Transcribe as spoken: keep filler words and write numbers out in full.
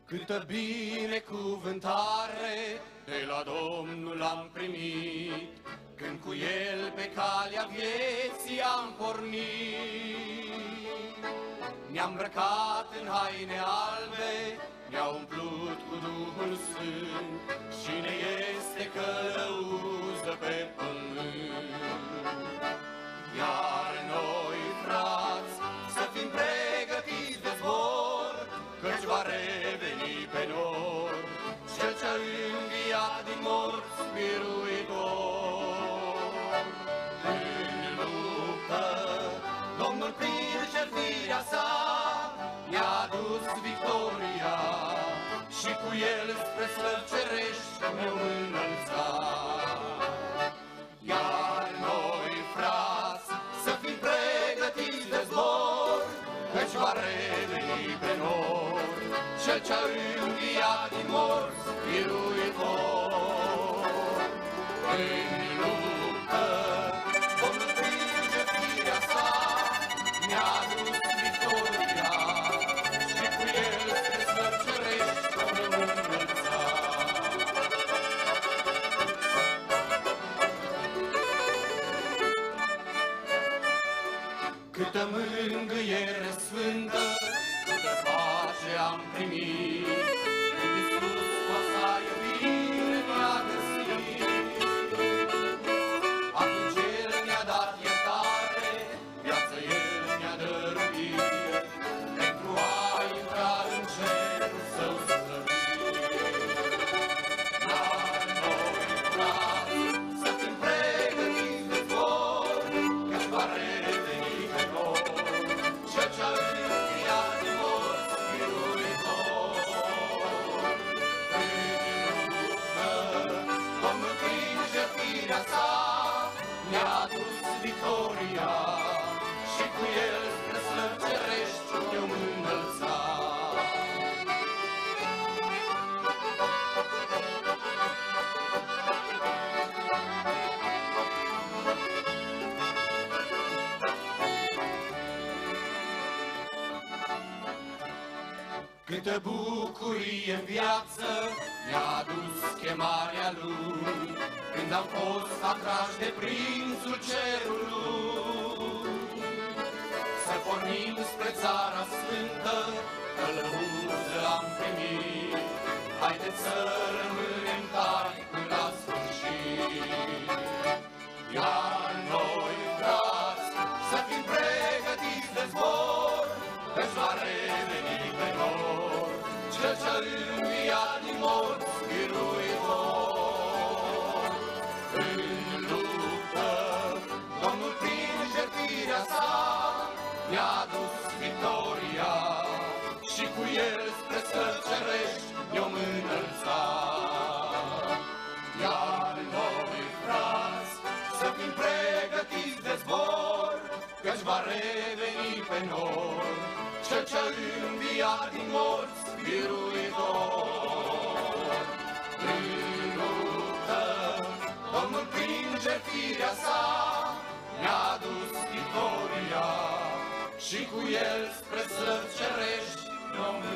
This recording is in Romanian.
Câtă binecuvântare de la Domnul am primit, când cu El pe calea vieții am pornit. Ne-am îmbrăcat în haine albe, ne-a umplut cu Duhul Sfânt și ne este călăuză pe pământ. Iar noi, frați, să fim pregătiți de zbor, căci va reveni pe nor Cel ce-a înviat din morți, biruitor. În luptă, Domnul prin jertfirea sa ne-a adus victoria și cu El spre slăvi cerești ne-o înălța. Iar noi, frați, să fim pregătiți de zbor, căci va reveni pe nor Cel ce-a înviat din morți, biruitor. În luptă, Domnul prin jertfirea sa ne-a adus victoria și cu El spre slăvi cerești ne-o înălța. Câtă mângâiere sfântă, câtă pace am primit, când Iisus cu a sa iubire ne-a găsit. Atunci El ne-a dat iertare, viață El ne-a dăruit, pentru a intra în cerul Său slăvit. Dar noi, frați, să fim pregătiți de zbor, căci va reveni pe nor Cel ce-a înviat din morți, biruitor. În luptă, Domnul prin jertfirea sa ne-a adus victoria și cu El spre slăvi cerești ne-o înălța. Câtă bucurie în viață ne-a adus chemarea Lui, când am fost atrași de Prințul Cerului. Să pornim spre Țara Sfântă, călăuză am primit, haideți să rămânem tari până la sfârșit. Iar noi, frați, să fim pregătiți de zbor, căci va reveni pe nor Cel ce-a înviat din morți, biruitor. În luptă, Domnul prin jertfirea sa ne-a adus victoria și cu El spre slăvi cerești ne-o înălța. Iar noi, frați, să fim pregătiți de zbor, căci va reveni pe nor Cel ce-a înviat din morți, biruitor. În luptă, Domnul prin jertfirea sa ne-a adus victoria și cu El spre slăvi cerești ne-o